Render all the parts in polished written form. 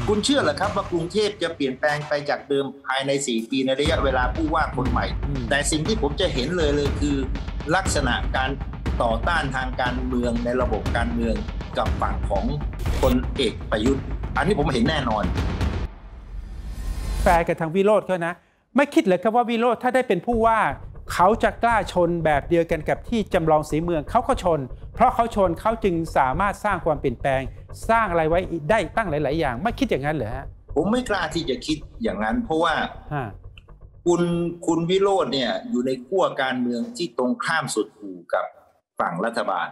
คุณเชื่อเหรอครับว่ากรุงเทพจะเปลี่ยนแปลงไปจากเดิมภายใน4 ปีในระยะเวลาผู้ว่าคนใหม่แต่สิ่งที่ผมจะเห็นเลยคือลักษณะการต่อต้านทางการเมืองในระบบการเมืองกับฝั่งของพลเอกประยุทธ์อันนี้ผมเห็นแน่นอนแฟร์กับทางวิโรจน์เขานะไม่คิดเลยครับว่าวิโรจน์ถ้าได้เป็นผู้ว่าเขาจะกล้าชนแบบเดียวกันกับที่จำลองศรีเมืองเขาก็ชนเพราะเขาชนเขาจึงสามารถสร้างความเปลี่ยนแปลงสร้างอะไรไว้ได้ตั้งหลายๆอย่างไม่คิดอย่างนั้นเหรอฮะผมไม่กล้าที่จะคิดอย่างนั้นเพราะว่าคุณวิโรจน์เนี่ยอยู่ในขั้วการเมืองที่ตรงข้ามสุดหูกับฝั่งรัฐบาล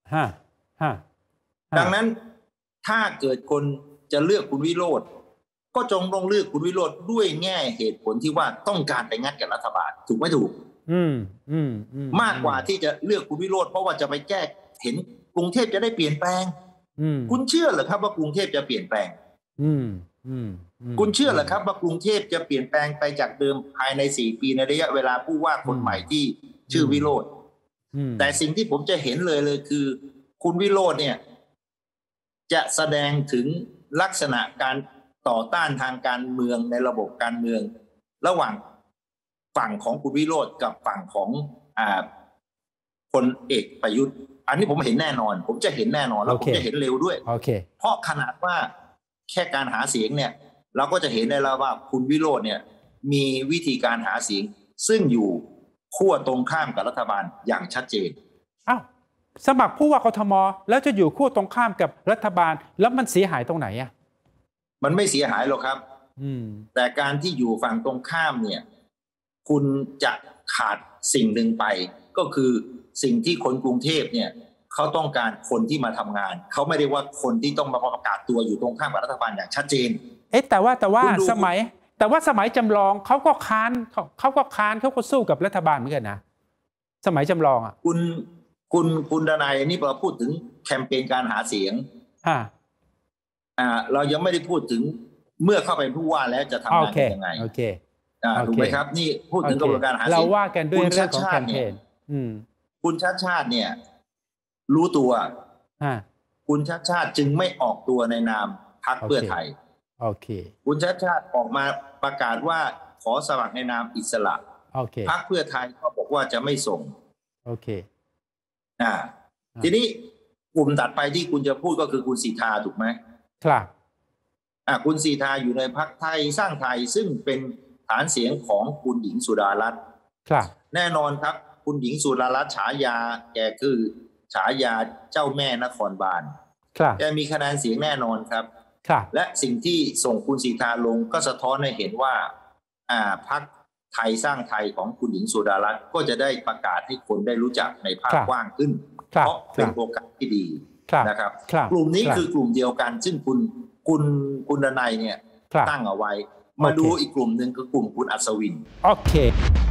ดังนั้นถ้าเกิดคนจะเลือกคุณวิโรจน์ก็จงต้องเลือกคุณวิโรจน์ด้วยแง่เหตุผลที่ว่าต้องการไปงัดกับรัฐบาลถูกไม่ถูกมากกว่าที่จะเลือกคุณวิโรจน์เพราะว่าจะไปแก้เห็นกรุงเทพจะได้เปลี่ยนแปลงคุณเชื่อเหรอครับว่ากรุงเทพจะเปลี่ยนแปลงคุณเชื่อเหรอครับว่ากรุงเทพจะเปลี่ยนแปลงไปจากเดิมภายใน4 ปีในระยะเวลาผู้ว่าคนใหม่ที่ชื่อวิโรจน์แต่สิ่งที่ผมจะเห็นเลยคือคุณวิโรจน์เนี่ยจะแสดงถึงลักษณะการต่อต้านทางการเมืองในระบบการเมืองระหว่างฝั่งของคุณวิโรจน์กับฝั่งของพลเอกประยุทธ์อันนี้ผมเห็นแน่นอนผมจะเห็นแน่นอนแล้วผมจะเห็นเร็วด้วยเพราะขนาดว่าแค่การหาเสียงเนี่ยเราก็จะเห็นได้แล้วว่าคุณวิโรจน์เนี่ยมีวิธีการหาเสียงซึ่งอยู่ขั้วตรงข้ามกับรัฐบาลอย่างชัดเจนอ้าวสมัครผู้ว่ากทมแล้วจะอยู่ขั้วตรงข้ามกับรัฐบาลแล้วมันเสียหายตรงไหนอ่ะมันไม่เสียหายหรอกครับแต่การที่อยู่ฝั่งตรงข้ามเนี่ยคุณจะขาดสิ่งหนึ่งไปก็คือสิ่งที่คนกรุงเทพเนี่ยเขาต้องการคนที่มาทำงานเขาไม่ได้ว่าคนที่ต้องมาประกาศตัวอยู่ตรงข้ามกับรัฐบาลอย่างชัดเจนแต่ว่าสมัยจำลองเขาก็ค้านเขาก็สู้กับรัฐบาลเหมือนกันนะสมัยจำลองอ่ะคุณดนัยนี่เราพูดถึงแคมเปญการหาเสียงเรายังไม่ได้พูดถึงเมื่อเข้าไปผู้ว่าแล้วจะทำงานยังไงถูกไหมครับนี่พูดถึงกระบวนการหาเสียงเราว่ากันด้วยเรื่องของแคมเปญคุณชาติชาติเนี่ยรู้ตัวคุณชาติชาติจึงไม่ออกตัวในนามพรรคเพื่อไทยคุณชาติชาติออกมาประกาศว่าขอสมัครในนามอิสระพรรคเพื่อไทยก็บอกว่าจะไม่ส่งทีนี้กลุ่มตัดไปที่คุณจะพูดก็คือคุณสีทาถูกไหมครับคุณสีทาอยู่ในพรรคไทยสร้างไทยซึ่งเป็นฐานเสียงของคุณหญิงสุดารัตน์แน่นอนครับคุณหญิงสุดารัตน์ฉายาแกคือฉายาเจ้าแม่นครบาลแกมีคะแนนเสียงแน่นอนครับและสิ่งที่ส่งคุณสีทาลงก็สะท้อนให้เห็นว่าพรรคไทยสร้างไทยของคุณหญิงสุดารัตน์ก็จะได้ประกาศให้คนได้รู้จักในภาพกว้างขึ้นเพราะเป็นโอกาสที่ดีนะครับกลุ่มนี้คือกลุ่มเดียวกันซึ่งคุณดนัยเนี่ยตั้งเอาไว้มาดูอีกกลุ่มหนึ่งคือกลุ่มคุณอัศวินโอเค